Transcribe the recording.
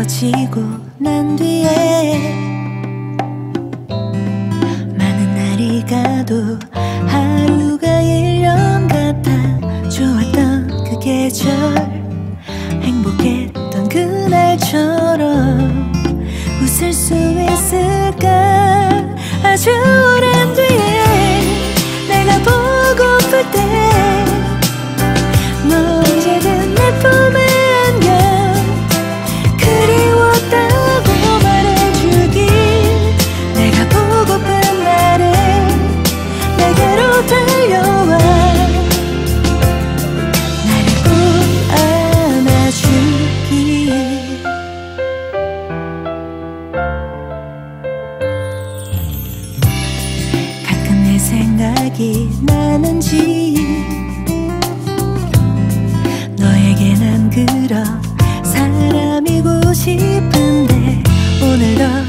헤어지고 난 뒤에 많은 날이 가도 하루가 1년 같아. 좋았던 그 계절, 행복했던 그날처럼 웃을 수 있을까. 아주 오랜 뒤에 내가 보고플 때 너 언제든 내 품에 안겨 그리웠다고 말해주길. 내가 보고픈 날에 내게로 달려와 나를 꼭 안아주길. 가끔 내 생각이 나는지 너에게 난 그런 사람이고 싶은데 오늘도